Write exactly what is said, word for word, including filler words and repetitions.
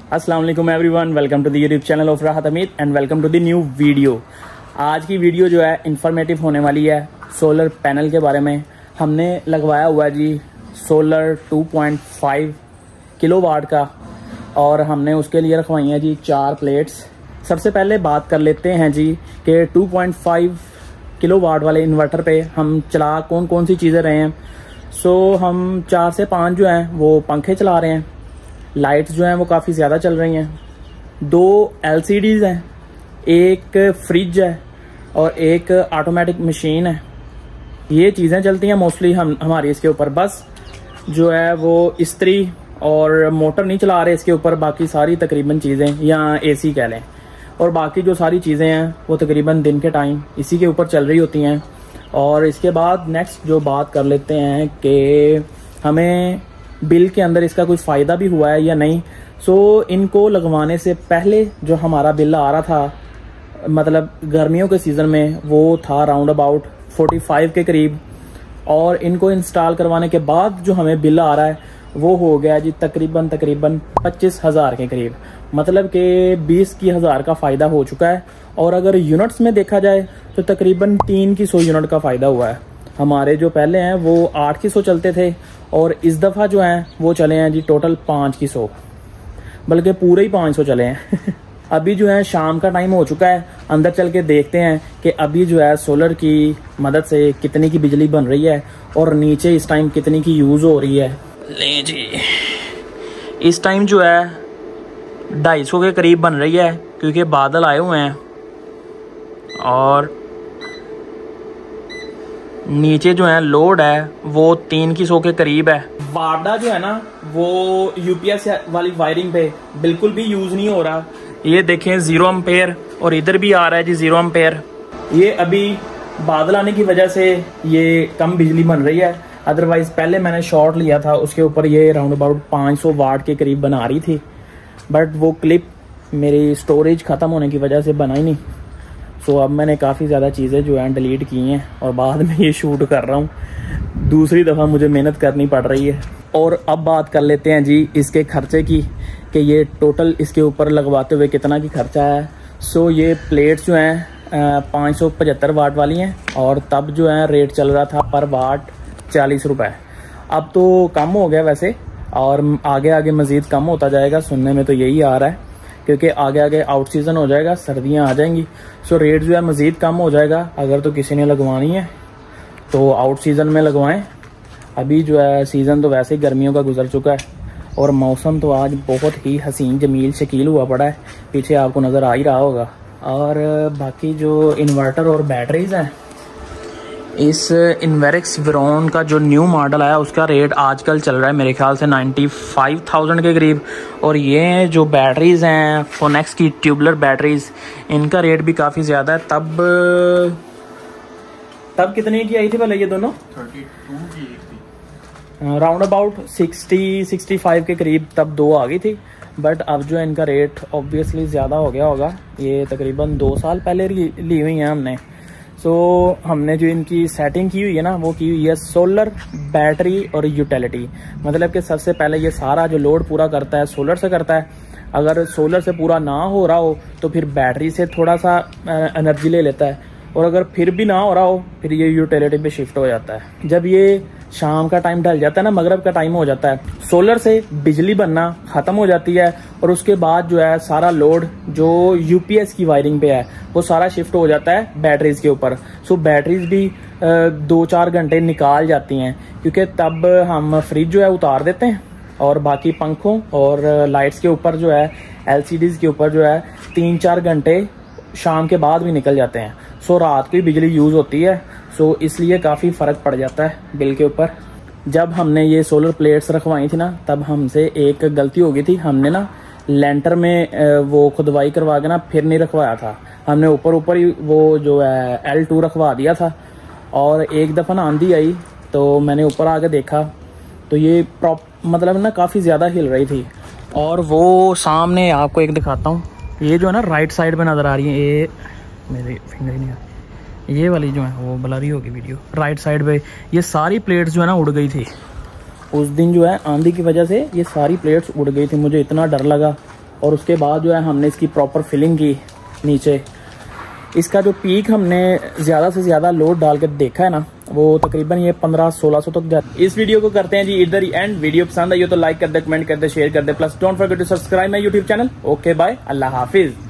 अस्सलाम वालेकुम everyone, welcome to the YouTube channel of Rahat Hamid and welcome to the new video. आज की video जो है इंफॉर्मेटिव होने वाली है सोलर पैनल के बारे में। हमने लगवाया हुआ है जी solar two point five kilowatt का और हमने उसके लिए रखवाई हैं जी चार प्लेट्स। सबसे पहले बात कर लेते हैं जी कि टू पॉइंट फाइव किलोवाट वाले इन्वर्टर पे हम चला कौन कौन सी चीज़ें रहे हैं। सो हम चार से पाँच जो हैं वो पंखे चला रहे हैं, लाइट्स जो हैं वो काफ़ी ज़्यादा चल रही हैं, दो एलसीडीज़ हैं, एक फ्रिज है और एक ऑटोमेटिक मशीन है। ये चीज़ें चलती हैं मोस्टली हम हमारी इसके ऊपर। बस जो है वो इस्त्री और मोटर नहीं चला रहे इसके ऊपर, बाकी सारी तकरीबन चीज़ें या एसी कह लें और बाकी जो सारी चीज़ें हैं वो तकरीबन दिन के टाइम इसी के ऊपर चल रही होती हैं। और इसके बाद नेक्स्ट जो बात कर लेते हैं कि हमें बिल के अंदर इसका कोई फ़ायदा भी हुआ है या नहीं। सो इनको लगवाने से पहले जो हमारा बिल आ रहा था, मतलब गर्मियों के सीज़न में, वो था राउंड अबाउट फोर्टी फाइव के करीब, और इनको इंस्टॉल करवाने के बाद जो हमें बिल आ रहा है वो हो गया जी तकरीबन तकरीबन पच्चीस हज़ार के करीब, मतलब कि बीस की हज़ार का फ़ायदा हो चुका है। और अगर यूनिट्स में देखा जाए तो तकरीबन तीन की सौ यूनिट का फ़ायदा हुआ है। हमारे जो पहले हैं वो आठ की सौ चलते थे और इस दफ़ा जो हैं वो चले हैं जी टोटल पाँच की सौ, बल्कि पूरे ही पाँच सौ चले हैं। अभी जो है शाम का टाइम हो चुका है, अंदर चल के देखते हैं कि अभी जो है सोलर की मदद से कितनी की बिजली बन रही है और नीचे इस टाइम कितनी की यूज़ हो रही है। ले जी, इस टाइम जो है ढाई सौ के करीब बन रही है क्योंकि बादल आए हुए हैं और नीचे जो है लोड है वो तीन की सौ के करीब है। वाडा जो है ना वो यूपीएस वाली वायरिंग पे बिल्कुल भी यूज़ नहीं हो रहा। ये देखें जीरो एम्पेयर और इधर भी आ रहा है जी जीरो एम्पेयर। ये अभी बादल आने की वजह से ये कम बिजली बन रही है, अदरवाइज पहले मैंने शॉर्ट लिया था उसके ऊपर ये राउंड अबाउट पाँच सौ वाट के करीब बना रही थी, बट वो क्लिप मेरी स्टोरेज ख़त्म होने की वजह से बना ही नहीं। सो अब मैंने काफ़ी ज़्यादा चीज़ें जो हैं डिलीट की हैं और बाद में ये शूट कर रहा हूँ। दूसरी दफ़ा मुझे मेहनत करनी पड़ रही है। और अब बात कर लेते हैं जी इसके खर्चे की कि ये टोटल इसके ऊपर लगवाते हुए कितना की खर्चा है। सो ये प्लेट्स जो हैं पाँच सौ पचहत्तर वाट वाली हैं और तब जो है रेट चल रहा था पर वाट चालीस रुपये। अब तो कम हो गया वैसे और आगे आगे मज़ीद कम होता जाएगा, सुनने में तो यही आ रहा है क्योंकि आगे आगे आउट सीज़न हो जाएगा, सर्दियां आ जाएंगी। सो रेट जो है मज़ीद कम हो जाएगा। अगर तो किसी ने लगवानी है तो आउट सीज़न में लगवाएं। अभी जो है सीज़न तो वैसे ही गर्मियों का गुजर चुका है और मौसम तो आज बहुत ही हसीन जमील शकील हुआ पड़ा है, पीछे आपको नज़र आ ही रहा होगा। और बाकी जो इन्वर्टर और बैटरीज़ हैं, इस इन्वेरिक्स वेरोन का जो न्यू मॉडल आया उसका रेट आजकल चल रहा है मेरे ख्याल से नाइन्टी फाइव थाउजेंड के करीब। और ये जो बैटरीज़ हैं फोनेक्स की ट्यूबलर बैटरीज़, इनका रेट भी काफ़ी ज़्यादा है। तब तब कितने की आई थी भला ये दोनों? थर्टी टू की round about sixty sixty five के करीब तब दो आ गई थी, बट अब जो है इनका रेट ऑब्वियसली ज़्यादा हो गया होगा। ये तकरीबन दो साल पहले ली हुई हैं हमने। सो so, हमने जो इनकी सेटिंग की हुई है ना वो की हुई है सोलर, बैटरी और यूटिलिटी। मतलब कि सबसे पहले ये सारा जो लोड पूरा करता है सोलर से करता है। अगर सोलर से पूरा ना हो रहा हो तो फिर बैटरी से थोड़ा सा एनर्जी ले लेता है, और अगर फिर भी ना हो रहा हो फिर ये यूटिलिटी पे शिफ्ट हो जाता है। जब ये शाम का टाइम ढल जाता है ना, मगरब का टाइम हो जाता है, सोलर से बिजली बनना ख़त्म हो जाती है और उसके बाद जो है सारा लोड जो यूपीएस की वायरिंग पे है वो सारा शिफ्ट हो जाता है बैटरीज के ऊपर। सो बैटरीज भी दो चार घंटे निकाल जाती हैं क्योंकि तब हम फ्रिज जो है उतार देते हैं और बाकी पंखों और लाइट्स के ऊपर जो है एलसीडीज के ऊपर जो है तीन चार घंटे शाम के बाद भी निकल जाते हैं। सो रात की बिजली यूज़ होती है, सो इसलिए काफ़ी फ़र्क पड़ जाता है बिल के ऊपर। जब हमने ये सोलर प्लेट्स रखवाई थी ना तब हमसे एक गलती हो गई थी, हमने ना लेंटर में वो खुदवाई करवा के ना फिर नहीं रखवाया था। हमने ऊपर ऊपर ही वो जो है एल टू रखवा दिया था और एक दफ़ा ना आंधी आई तो मैंने ऊपर आके देखा तो ये प्रॉप मतलब ना काफ़ी ज़्यादा हिल रही थी। और वो सामने आपको एक दिखाता हूँ, ये जो है ना राइट साइड पे नज़र आ रही है, ये मेरे फिंगर ही नहीं आ रही, ये वाली जो है वो ब्लरी होगी वीडियो, राइट साइड पे ये सारी प्लेट्स जो है ना उड़ गई थी। उस दिन जो है आंधी की वजह से ये सारी प्लेट्स उड़ गई थी। मुझे इतना डर लगा और उसके बाद जो है हमने इसकी प्रॉपर फिलिंग की नीचे। इसका जो पीक हमने ज़्यादा से ज़्यादा लोड डाल के देखा है ना, वो तकरीबन ये पंद्रह सोलह सौ तक जाता है। इस वीडियो को करते हैं जी इधर ही एंड। वीडियो पसंद आई हो तो लाइक कर दे, कमेंट कर दे, शेयर कर दे, plus don't forget to subscribe my YouTube channel. Okay bye, अल्लाह हाफिज।